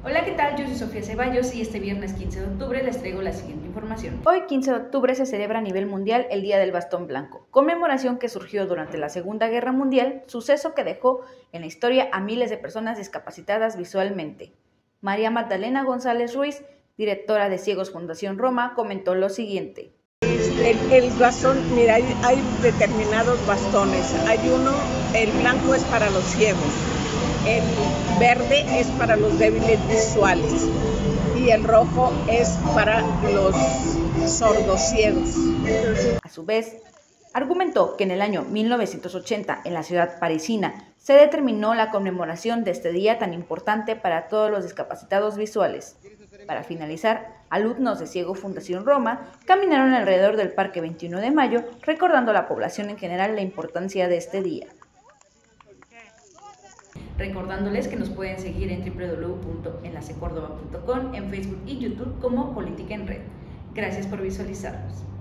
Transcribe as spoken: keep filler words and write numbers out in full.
Hola, ¿qué tal? Yo soy Sofía Ceballos y este viernes quince de octubre les traigo la siguiente información. Hoy, quince de octubre, se celebra a nivel mundial el Día del Bastón Blanco, conmemoración que surgió durante la Segunda Guerra Mundial, suceso que dejó en la historia a miles de personas discapacitadas visualmente. María Magdalena González Ruiz, directora de Ciegos Fundación Roma, comentó lo siguiente. El, el bastón, mira, hay, hay determinados bastones. Hay uno, el blanco es para los ciegos, el verde es para los débiles visuales y el rojo es para los sordociegos. A su vez, argumentó que en el año mil novecientos ochenta, en la ciudad parisina, se determinó la conmemoración de este día tan importante para todos los discapacitados visuales. Para finalizar, alumnos de Ciego Fundación Roma caminaron alrededor del Parque veintiuno de mayo, recordando a la población en general la importancia de este día. Recordándoles que nos pueden seguir en doble u doble u doble u punto enlace córdoba punto com, en Facebook y YouTube como Política en Red. Gracias por visualizarnos.